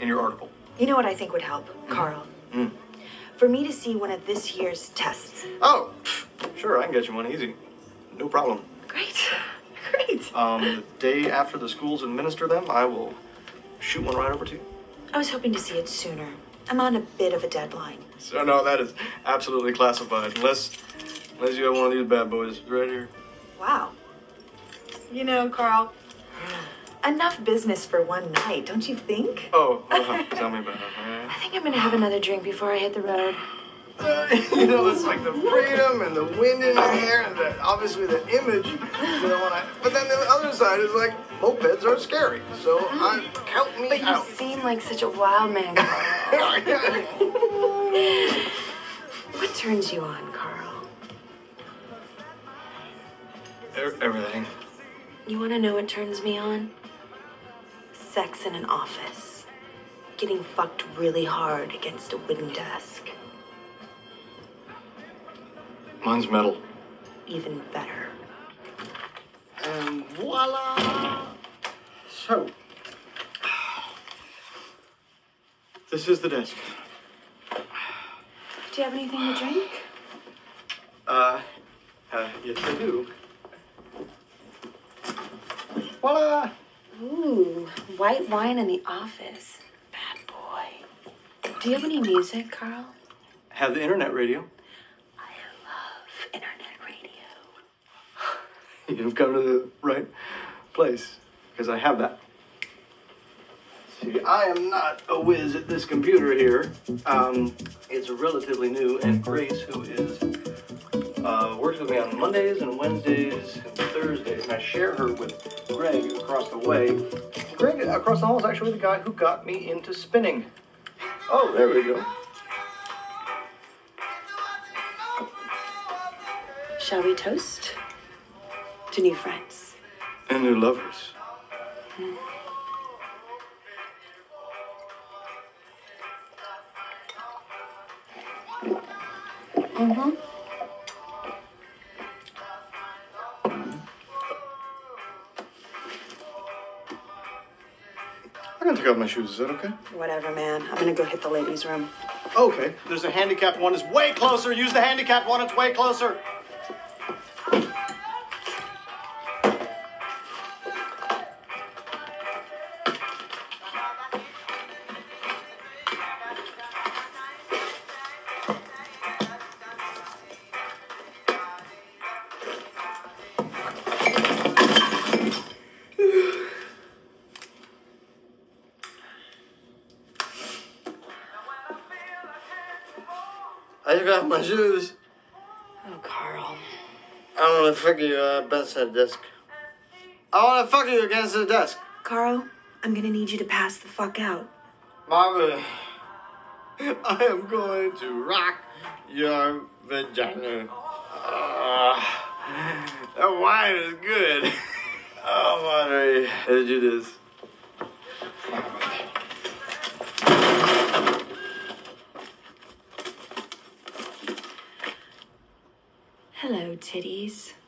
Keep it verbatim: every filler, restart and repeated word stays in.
in your article. You know what I think would help, Carl? Mm. For me to see one of this year's tests. Oh, sure, I can get you one easy. No problem. Great. Great. Um, the day after the schools administer them, I will shoot one right over to you. I was hoping to see it sooner. I'm on a bit of a deadline. So, no, that is absolutely classified. Unless, unless you have one of these bad boys right here. Wow. You know, Carl, enough business for one night, don't you think? Oh, uh, tell me about it. I think I'm gonna have another drink before I hit the road. Uh, you know, it's like the freedom and the wind in your hair and the, obviously the image. You know, when I, but then the other side is like, mopeds are scary. So I count me But you out. seem like such a wild man, Carl. What turns you on, Carl? Everything. You want to know what turns me on? Sex in an office. Getting fucked really hard against a wooden desk. Mine's metal. Even better. And voila! So, this is the desk. Do you have anything to drink? Uh, uh yes I do. Voila! Ooh, white wine in the office. Bad boy. Do you have any music, Carl? Have the internet radio. I love internet radio. You've come to the right place, because I have that. See, I am not a whiz at this computer here. Um, it's relatively new, and Grace, who is, uh, works with me on Mondays and Wednesdays and Thursdays, and I share her with Greg across the way. Greg across the hall is actually the guy who got me into spinning. Oh, there we go. Shall we toast to new friends? And new lovers. Mm. Mm-hmm. I'm gonna take off my shoes, is that okay? Whatever, man. I'm gonna go hit the ladies' room. Okay. There's a handicapped one. It's way closer. Use the handicapped one. It's way closer. I took off my shoes. Oh, Carl. I want to fuck you uh, against the desk. I want to fuck you against the desk. Carl, I'm gonna need you to pass the fuck out. Marvin, I am going to rock your vagina. Uh, that wine is good. Oh, Marjorie, let's do this. Hello, titties.